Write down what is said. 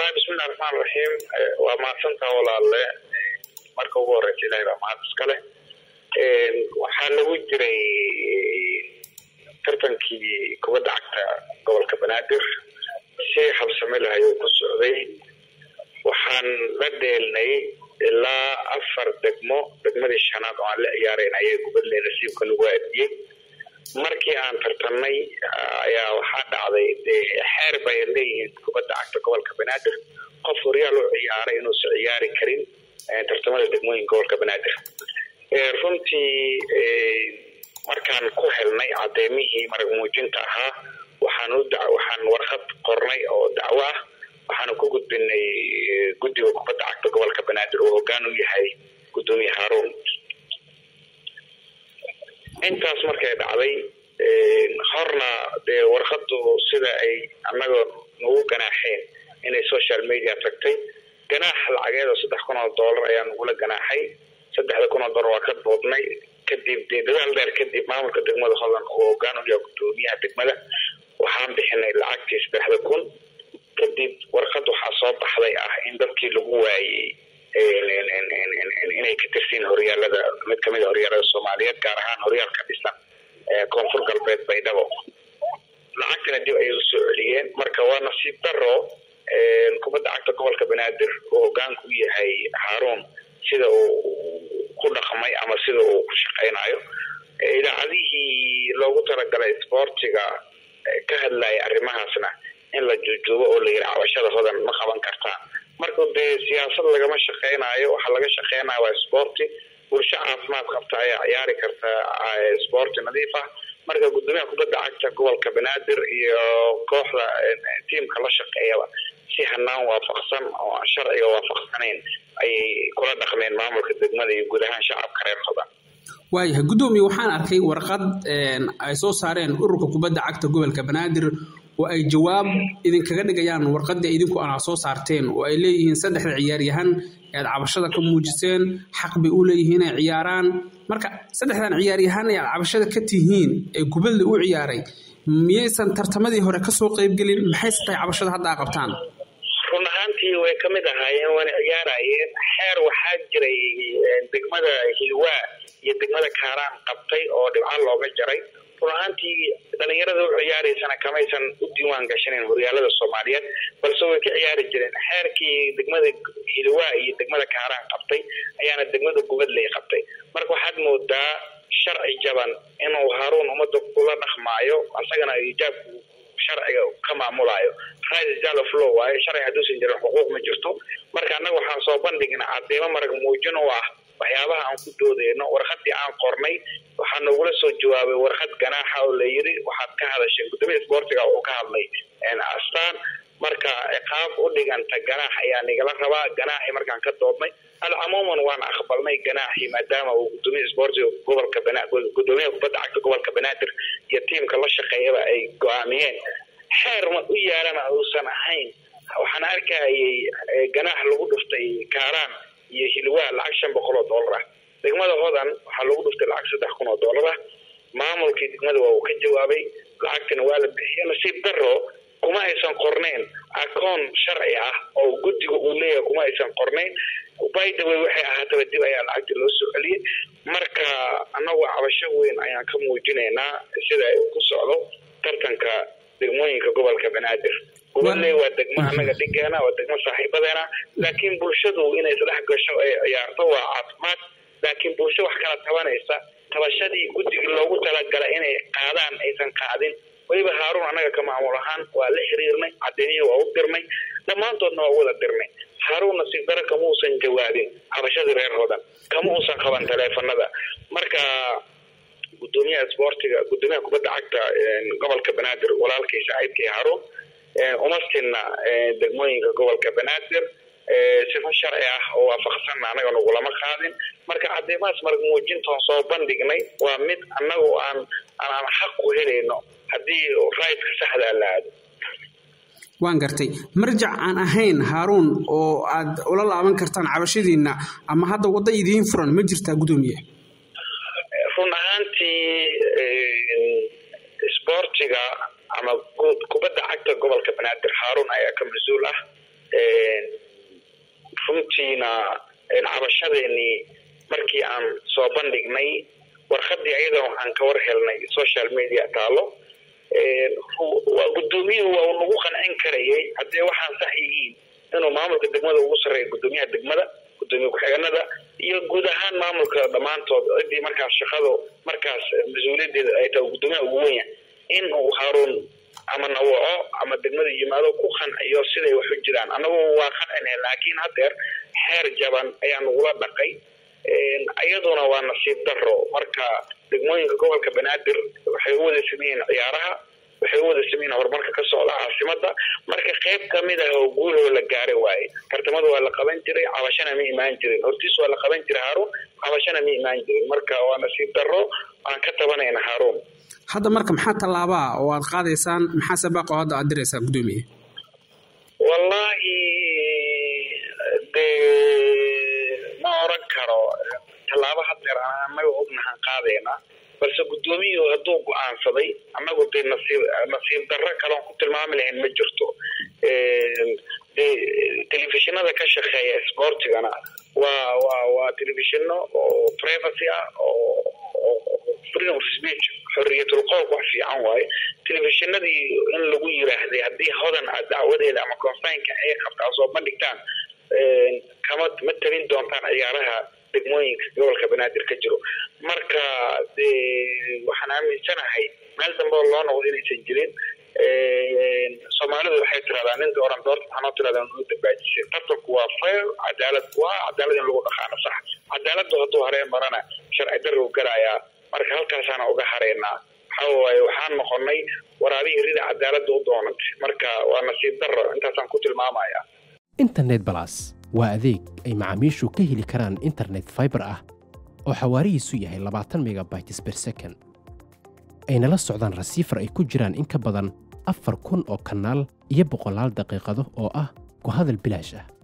بسم الله الرحمن الرحيم وما سنت ولا الله marka ugu horeysay ilaahay baa mahad iska leh waxaa lagu jiray tartankii kubadda cagta gobolka Banaadir si habsami leh ayuu ku socday waxaan la dheelnay ilaa 4 degmadii shanaad oo aan la ciyaareen ayay kubadda nasiibka lagu aadiyay markii aan tartamay ayaa waxaa dhacday xeer bay leeyihiin kubadda cagta gobolka Banaadir qof horyal oo ciyaaray inuu ciyaari karin tartamada degmooyinka gobolka Banaadir runtii markaan ku helnay cadeemihii marag muujinta ahaa waxaan warqad qornay oo dacwo ah waxaan ku gudbinay guddiga kubadda cagta gobolka Banaadir oo hoggaan u yahay gudoomiye Haroon intaas markay dhacday horna warqadu sida ay annaga nagu ganaaxeen inay social media tagtay ganaax lacageed $3,000 ayaan ugu la ganaaxay $3,000 waa ka boodnay kadib dadaal dheer kadib maamulka degmada Hodan oo hoggaan u yahay gudoomiyaha degmada waxaan bixinay lacagtii $3,000 kadib warqad waxaa soo baxday in dadkii lagu waayay inay ka tirsan horyaalada mid kamid ah horyaalada Soomaaliyeed gaar ahaan horyaalka dhisan koonfur galbeed Baydhabo lacagtana dib ay u soo celiyeen marka waa nasiib darro kubadda cagta gobolka Banaadir oo hoggaan ku yahay Haroon sida uu ku dhaqmay ama sida uu ku shaqeynayo idaacadihii loogu talagalay sportiga ka hadlay arrimahaasna in la joogo oo la yiraahdo cabashada Hodan ma qaban kartaa marka siyaasad lagama shaqeynayo waxa laga shaqeynayo waa sporti bulsho caafimaad qabta ay ciyaari karta sporti nadiif ah marka gudoomiyaha kubadda cagta gobolka Banaadir iyo kooxda tiimka la shaqeeyaba si hanaan waafaqsan oo sharciga waafaqsanayn ay kula dhaqmeen maamulka degmada iyo guud ahaan shacabka reer Hodan waayahay gudoomiye waxaan arkay warqad ay soo saareen ururka kubadda cagta gobolka Banaadir oo ay jawaab idin kaga dhigayaan warqadda idinku aan soo saarteen oo ay leeyihiin saddexda ciyaaryahan ee cabashada ka muujiseen xaq bay u leeyihiin inay ciyaaraan marka saddexdan ciyaaryahan ee cabashada ka tihiin ee kubadda u ciyaaray miyaysan tartamadii hore ka soo qayb galin maxay tahay cabashada hadda qabtaan run ahaantii way ka mid ahaayeen wana ciyaarayeen xeer waxaa jiray degmada Hilwaa iyo degmada Kaaraan qabtay oo dhibcan looga jaray run ahaantii dhalinyarada u ciyaaraysana kamaysan u diiwaan gashaneen horyaalada Soomaaliyeed balse way ka ciyaari jireen xeerkii degmada Hilwaa iyo degmada Kaaraan qabtay ayaana degmada Gubadley qabtay marka waxaad moodaa sharci jaban inuu Haroon umada kula dhaqmaayo asagana ijaabku sharciga ka maamulayo raid jalo flow ay sharci haduusan jirin xuquuq ma jirto marka anagu waxaan soo bandhignaa cadeemo marag muujin oo ah waxyaabaha aan ku doodeyno warqadii aan qornay waxaan nagula soo jawaabay warqad ganaaxa oo la yiri waxaad ka hadashay gudoomiyaha sportiga oo ka hadlay astaan marka qaab u dhiganta ganaax ayaa nagala rabaa ganaaxi markaan ka doodnay alcumuuman waan aqbalnay ganaaxi maadaama uu gudoomiyaha sportiga gobolka Banaadir gudoomiyaha kubadda cagta gobolka Banaadir iyo tiimka la shaqeeyaba ay go'aamiyeen xeer ma u yeelana uusan ahayn waxaan arkayay ganaax lagu dhuftay Kaaraan iyo Hilwaa lacag $500 degmada Hodan waxa lagu dhuftay lacag $3,000 maamulkii degmada waa uu ka jawaabay lacagtana waa la bixiyay nasiib darro kuma aysan qorneen akoon sharci ah oo guddiga uu leeyahay kuma aysan qorneen bayda waxay ahaataba dib ayaa lacagta loo soo celiyay marka anagu cabasho weyn ayaan ka muujinaynaa sida ay ku socdo tartanka degmooyinka gobolka Banaadir gobolay waa degmo anaga dhigeena waa degmo saaxiibadeena laakiin bulshadu inay isdhex gasho ay ciyaarto waa caafimaad laakiin bulsho wax kala tabanaysa tabashadii guddiga loogu talagalay inay qaadaan aysan qaadin wayba Haroon anaga ka maamul ahaan waa la xiriirnay cadeeniyo waa u dirnay dhamaantoodna waa wada dirnay Haroon nasiib darro kama uusan jawaabin cabashada reer Hodan kama uusan qaban taleefanada marka gudoomiyaha sportiga gudoomiyaha kubadda cagta gobolka Banaadir walaalkiisa Aybkii Haroon umastina degmooyinka gobolka Banaadir sifo sharci ah oo waafaqsan anaga nagu lama qaadin marka cadeemaas marag muujinta soo bandhignay waa mid anagu aan xaq u helayno hadii raidka saxda la aado waan gartay marjac aan ahayn Haroon oo aad ula laaban kartaan cabashadiina ama hadda wada idiin furan ma jirtaa gudoomiye run ahaantii sportiga ama kubadda cagta gobolka Banaadir Haroon ayaa ka mas'uul ah cabashadeennii markii aan soo bandhignay warqadii ayada waxaan ka war helnay social media taalo gudoomiyuhu waa nagu qancin karayay haddii waxaan sax yihiin inuu maamulka degmada ugu sarreeyo gudoomiyaha degmada gudoomiye ku-xigeenada iyo guud ahaan maamulka dhammaantood ciddii markaas shaqadu markaas mas-uuliyadeeda ay tahay gudoomiyaha ugu weyn in uu Haruun ama nawaco ama degmada yimaado ku qanciyo siday wax u jiraan anagu waa qancinay laakiin hadeer xeer jaban ayaa nagula dhaqay ayaduna waa nasiib darro marka degmooyinka gobolka Banaadir waxay u wada sameeyeen ciyaaraha waxay u wada sameeyeen horumarka ka socda caasimada marka qayb kamid ah oo guul la gaaray waay tartamada waa la qaban jiray cabashana ma imaan jirin hortiis waa la qaban jiray Haruun cabashana ma imaan jirin marka waa nasiib darro aan ka tabanayna Haruun hadda marka maxaa talaaba oo aad qaadaysaan maxaa sabaqo hadda aad diraysaa gudoomiye wallahi ma oran karo talaaba hadeer anaga ognahan qaadayna balse gudoomiyuhu hadduu go'aansaday anagu nasiib darro kale ku tilmaami lahayn ma jirto telefishinada ka shaqeeya sportigana waa telefishino oo privacy ah oo freedom of speech xorriyatul qowl wax fiican waaye telefishinadii in lagu yiraahday haddii hodan dacwadeeda ama confineka ay qabtaa soo bandhigtaan kama matalin doontaan ciyaaraha degmooyinka gobolka Banaadir ka jiro marka waxaan aaminsanahay meel dambe loo noqdo inaysan jirin Soomaalidu waxay tirahdaan in dooran doorta waxaan tirahdaan inuu dabaajisay tartanku waa fair cadaalad in lagu dhaqaano sax cadaaladdu hadduu hareen marana sharci darro galaya marka halkaasana uga hareynaa waxaan noqonay waraabihii rida cadaaladdu u doonantay marka waa nasiib darro intaasaan ku tilmaamaya internet plus waa adeeg ay macaamiishu ka heli karaan internet fiber ah oo xawaarihiisu yahay 20 megabytes per second ayna la socdaan receiver ay ku jiraan in ka badan 4,000 oo kanaal iyo 100 daqiiqado oo ah ku hadal bilaash ah